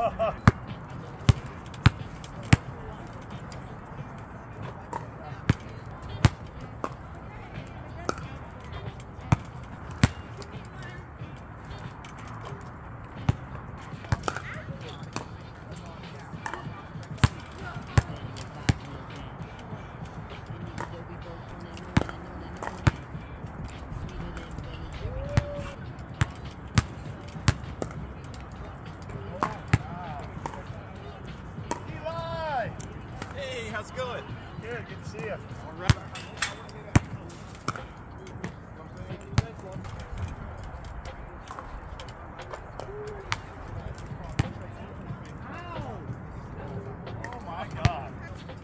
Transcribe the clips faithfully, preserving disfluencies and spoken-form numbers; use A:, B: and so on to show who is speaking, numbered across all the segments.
A: How's it going?
B: Good, good to see you.
A: All right.
B: Oh my God.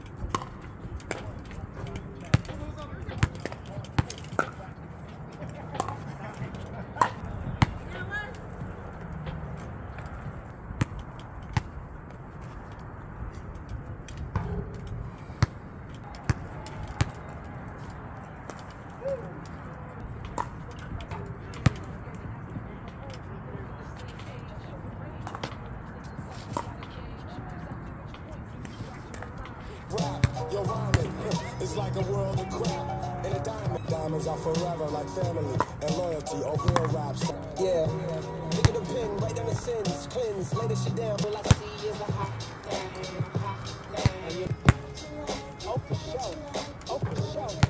C: Your rhyming is like a world of crap. And a diamond, diamonds are forever like family and loyalty or real raps. Yeah, pick it a pin, right down the sins, cleanse, lay this shit down, but like I see is a hot thing, hot thing. Open show, open show.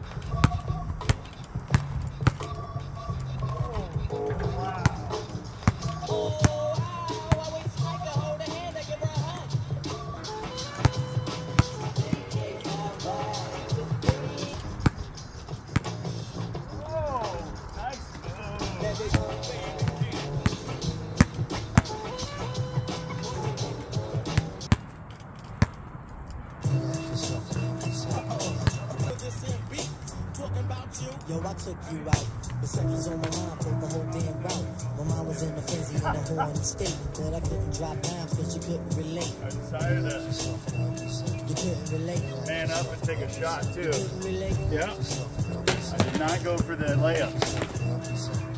D: Yo, I took you out. The seconds on my mind, played the whole damn route. My mind was in the frenzy in a horny state, but I couldn't drop down because you couldn't relate.
B: I decided to
D: You couldn't relate.
B: man up and take a shot too.
D: You couldn't relate.
B: Yeah. I did not go for the layups.